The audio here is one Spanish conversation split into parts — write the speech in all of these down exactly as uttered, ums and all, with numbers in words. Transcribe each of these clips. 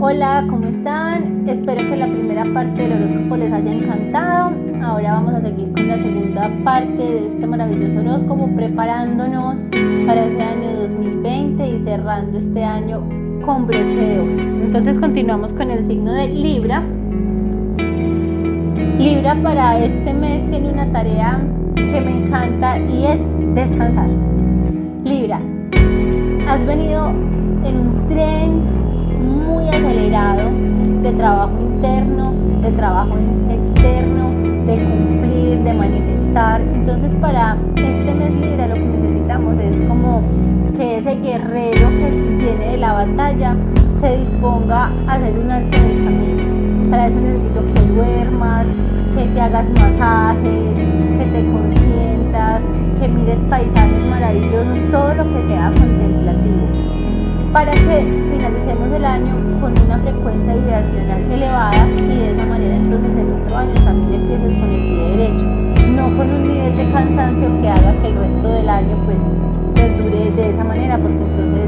Hola, ¿cómo están? Espero que la primera parte del horóscopo les haya encantado. Ahora vamos a seguir con la segunda parte de este maravilloso horóscopo, preparándonos para ese año dos mil veinte y cerrando este año con broche de oro. Entonces continuamos con el signo de Libra. Libra para este mes tiene una tarea que me encanta y es descansar. Libra, has venido en un tren muy acelerado de trabajo interno, de trabajo externo, de cumplir, de manifestar. Entonces para este mes Libra lo que necesitamos es como que ese guerrero que viene de la batalla se disponga a hacer un alto en el camino. Para eso necesito que duermas, que te hagas masajes, que te consientas, que mires paisajes maravillosos, todo lo que sea contemplativo, para que finalicemos el año con una frecuencia vibracional elevada y de esa manera entonces el otro año también empieces con el pie derecho, no con un nivel de cansancio que haga que el resto del año pues perdure de esa manera, porque entonces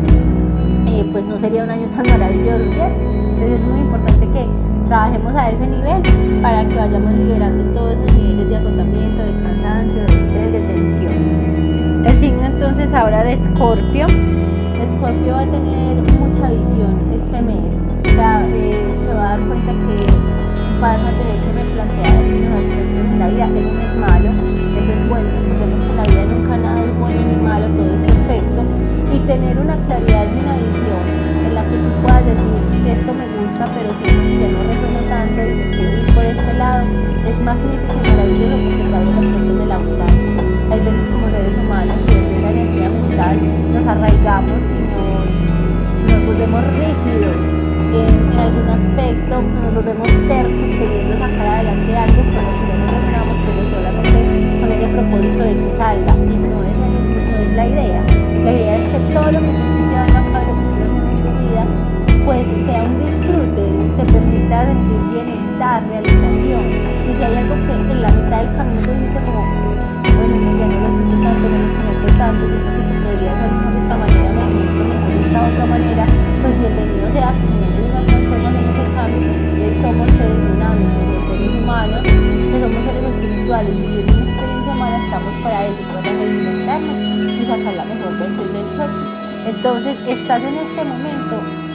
eh, pues no sería un año tan maravilloso, ¿cierto? Entonces es muy importante que trabajemos a ese nivel para que vayamos liberando todos esos niveles de agotamiento, de cansancio, de estrés, de tensión. El signo entonces ahora de Escorpio. Escorpio va a tener mucha visión este mes, o sea, eh, se va a dar cuenta que vas a tener que replantear algunos aspectos en la vida. Eso no es malo, eso es bueno. Recordemos que en la vida nunca nada es bueno ni malo, todo es perfecto, y tener una claridad y una visión en la que tú puedas decir esto me gusta, pero siento que ya no resueno tanto y me quiero ir por este lado, es magnífico y maravilloso porque te abre las puertas de la abundancia. Hay veces como seres humanos que desde la energía mental nos arraigamos y nos, nos volvemos rígidos en, en algún aspecto, nos volvemos tercos queriendo sacar adelante algo con lo que ya no resonamos, pero solamente con ese propósito de que salga, y no es, el, no es la idea. La idea es que todo lo que tú estés llevando a cabo, lo que estés haciendo en tu vida, pues sea un disfrute, te permita sentir bienestar, realización. Y si hay algo que en la mitad del camino tú dices como, bueno, no, ya no lo siento tanto, no lo conecto tanto, siento que se podría hacer mejor de esta manera, me siento mejor de esta otra manera, pues bienvenido sea que generes una transformación en ese cambio, porque es que somos seres dinámicos, los seres humanos, que somos seres espirituales, viviendo una experiencia humana, estamos para eso, para reinventarnos y sacar la mejor versión de nosotros. Entonces estás en este momento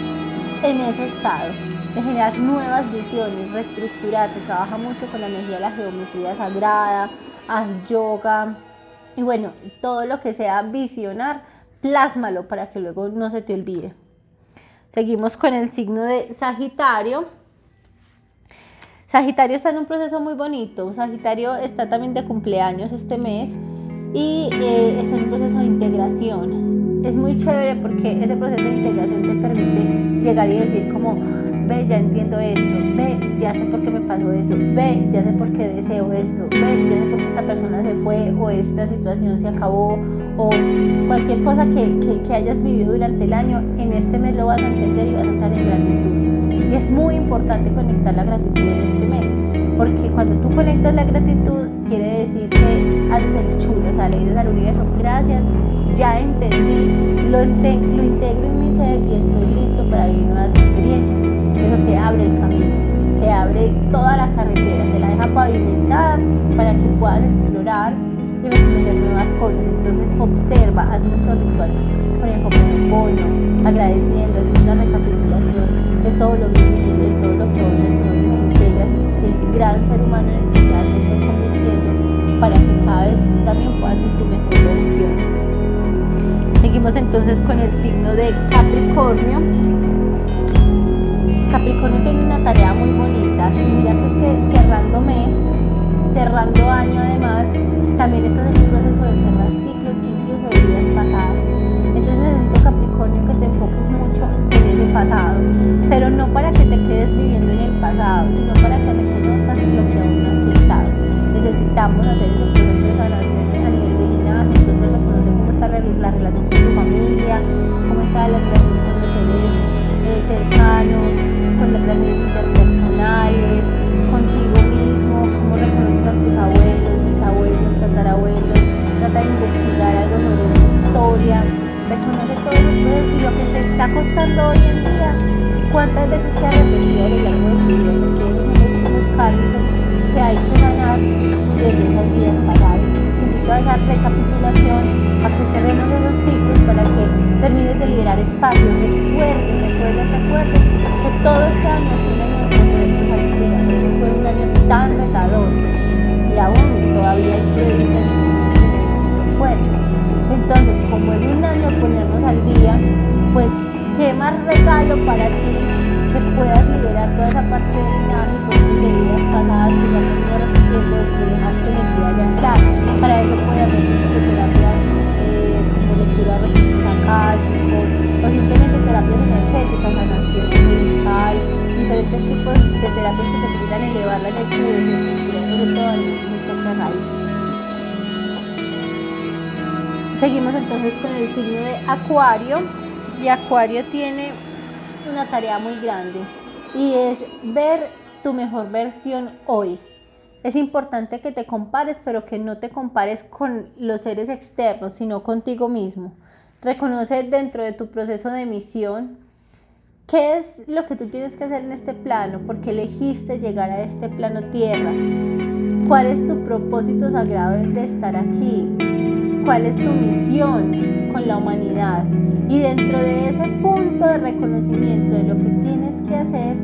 en ese estado de generar nuevas visiones, reestructurarte, trabaja mucho con la energía de la geometría sagrada, haz yoga y bueno, todo lo que sea visionar, plásmalo para que luego no se te olvide. Seguimos con el signo de Sagitario. Sagitario está en un proceso muy bonito. Sagitario está también de cumpleaños este mes y eh, está en un proceso de integración. Es muy chévere porque ese proceso de integración te permite llegar y decir como, ve, ya entiendo esto, ve, ya sé por qué me pasó eso, ve, ya sé por qué deseo esto, ve, ya sé por qué esta persona se fue o esta situación se acabó, o cualquier cosa que, que, que hayas vivido durante el año, en este mes lo vas a entender y vas a entrar en gratitud. Y es muy importante conectar la gratitud en este mes, porque cuando tú conectas la gratitud, quiere decir que haces el chulo, o sea, le dices al universo, gracias, ya entendí, lo, lo integro en mi ser y estoy listo para vivir nuevas experiencias. Eso te abre el camino, te abre toda la carretera, te la deja pavimentada para que puedas explorar y reconocer nuevas cosas. Entonces observa, haz muchos rituales, por ejemplo, Ho'oponopono, agradeciendo, haciendo una recapitulación de todo lo vivido, de todo lo que hoy reconoces y entregas, del gran ser humano en el que te has venido convirtiendo, para que cada vez también puedas ser tu mejor versión. Seguimos entonces con el signo de Capricornio. Capricornio tiene una tarea muy bonita y mira que es que cerrando mes, cerrando año además, también estás en un proceso de cerrar ciclos, incluso de vidas pasadas. Entonces necesito, Capricornio, que te enfoques mucho en ese pasado, pero no para que te quedes viviendo en el pasado, sino para que reconozcas lo que aún no has soltado. Necesitamos hacer ese proceso de sanación a nivel de linaje, entonces reconoce cómo está la relación con tu familia, cómo está la relación con los seres eh, cercanos, con las relaciones interpersonales, contigo mismo, cómo reconoces a tus abuelos, bisabuelos, tatarabuelos. Trata de investigar algo sobre su historia, reconoce todos los procesos y lo que te está costando hoy en día, cuántas veces se ha repetido a lo largo de tu vida, porque esos son los ciclos kármicos que hay que sanar desde esas vidas pasadas. Entonces te invito a esa recapitulación, a que cerremos esos ciclos para que termines de liberar espacio. Recuerden, recuerden, recuerden que todo este año es un año de volvernos al día. Eso fue un año tan retador y aún todavía hay pruebas y fuertes. Entonces, como es un año de ponernos al día, pues qué más regalo para ti que puedas liberar toda esa parte de linaje de vidas pasadas que ya te venido repitiendo, que dejaste energía ya anclada. Para eso puedes hacer terapias eh, como lectura de registros akáshicos o simplemente terapias energéticas, sanación angelical, diferentes tipos de terapias que te permitan elevar la energía y desestructurar sobre todo a nivel chakra raíz. Seguimos entonces con el signo de Acuario, y Acuario tiene una tarea muy grande y es ver tu mejor versión hoy. Es importante que te compares, pero que no te compares con los seres externos, sino contigo mismo. Reconoce dentro de tu proceso de misión qué es lo que tú tienes que hacer en este plano, por qué elegiste llegar a este plano tierra, cuál es tu propósito sagrado de estar aquí, cuál es tu misión con la humanidad. Y dentro de ese punto de reconocimiento de lo que tienes que hacer,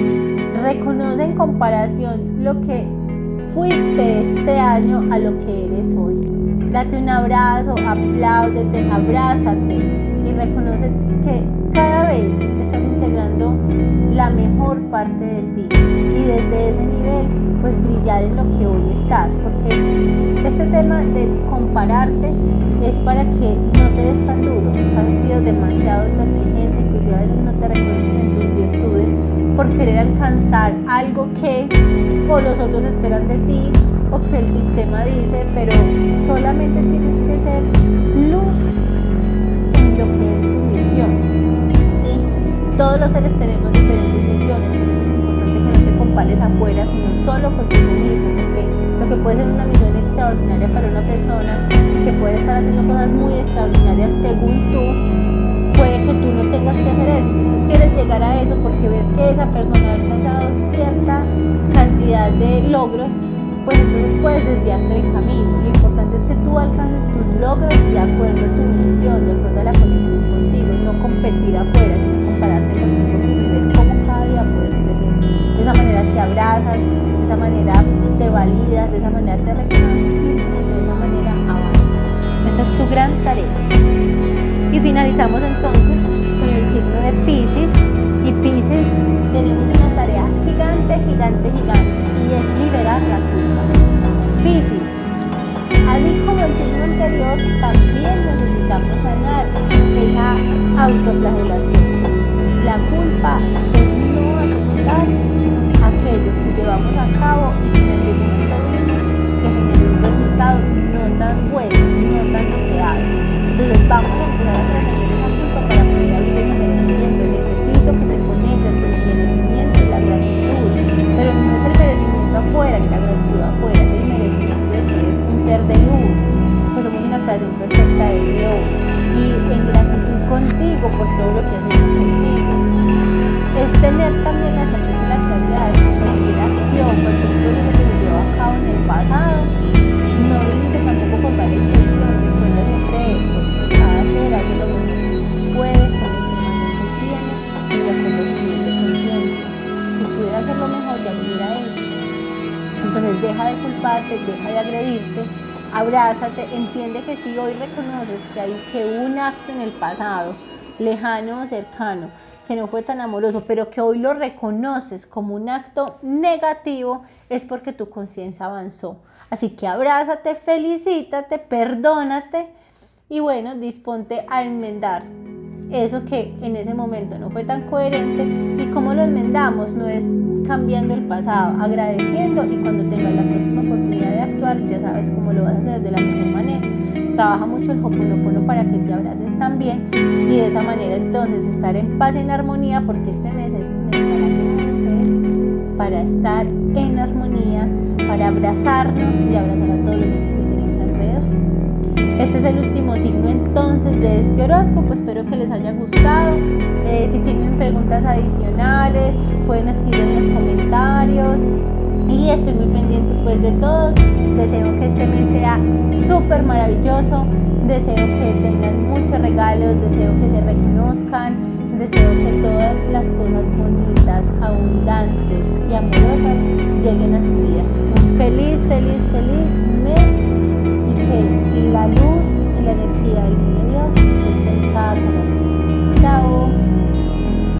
reconoce en comparación lo que fuiste este año a lo que eres hoy. Date un abrazo, apláudete, abrázate y reconoce que cada vez estás integrando la mejor parte de ti. Y desde ese nivel, pues brillar en lo que hoy estás. Porque este tema de compararte es para que no te des tan duro. Has sido demasiado exigente, inclusive a veces no te reconoces en tus virtudes por querer alcanzar algo que o los otros esperan de ti o que el sistema dice, pero solamente tienes que ser luz en lo que es tu misión, ¿sí? Todos los seres tenemos diferentes misiones, por eso es importante que no te compares afuera, sino solo contigo mismo, porque lo que puede ser una misión extraordinaria para una persona y que puede estar haciendo cosas muy extraordinarias según tú, puede que tú no tengas que hacer eso. Si tú quieres llegar a eso porque ves que esa persona ha alcanzado cierta cantidad de logros, pues entonces puedes desviarte del camino. Lo importante es que tú alcances tus logros de acuerdo a tu misión, de acuerdo a la conexión contigo, no competir afuera, sino compararte contigo mismo y ver cómo cada día puedes crecer. De esa manera te abrazas, de esa manera te validas, de esa manera te reconoces y de esa manera avanzas. Esa es tu gran tarea. Y finalizamos entonces con el signo de Piscis. Y Piscis tenemos una tarea gigante, gigante, gigante, y es liberar la culpa. Piscis, así como el signo anterior, también necesitamos sanar esa autoflagelación. La culpa es no aceptar aquello que llevamos a cabo y que en algún momento vimos que generó un resultado no tan bueno, no tan deseado. Entonces vamos a empezar a trascender esa culpa para poder abrir ese merecimiento. Necesito que te conectes con el merecimiento y la gratitud, pero no es el merecimiento afuera ni la gratitud afuera, es el merecimiento de que eres un ser de luz, que somos una creación perfecta de Dios, y en gratitud contigo por todo lo que has hecho contigo. Es tener también la certeza y la claridad de que cualquier acción, cualquier cosa que se llevó a cabo en el pasado, no lo hice tampoco con mala intención. Recuerda siempre esto: cada ser hace lo mejor que puede con la información que tiene y de acuerdo a su nivel de conciencia. Si pudiera hacer lo mejor, ya lo hubiera hecho. Entonces deja de culparte, deja de agredirte, abrázate, entiende que si hoy reconoces que hay que un acto en el pasado, lejano o cercano, que no fue tan amoroso, pero que hoy lo reconoces como un acto negativo, es porque tu conciencia avanzó. Así que abrázate, felicítate, perdónate y bueno, disponte a enmendar eso que en ese momento no fue tan coherente. ¿Y cómo lo enmendamos? No es cambiando el pasado, agradeciendo, y cuando tengas la próxima oportunidad de actuar, ya sabes cómo lo vas a hacer de la mejor manera. Trabaja mucho el Ho'oponopono para que te abraces también y de esa manera entonces estar en paz y en armonía, porque este mes es un mes para agradecer, para estar en armonía, para abrazarnos y abrazar a todos los seres que tenemos alrededor. Este es el último signo entonces de este horóscopo, espero que les haya gustado. Eh, si tienen preguntas adicionales pueden escribir en los comentarios y estoy muy pendiente pues de todos. Deseo que este mes sea súper maravilloso, deseo que tengan muchos regalos, deseo que se reconozcan, deseo que todas las cosas bonitas, abundantes y amorosas lleguen a su vida. Un feliz, feliz, feliz mes y que la luz y la energía del niño Dios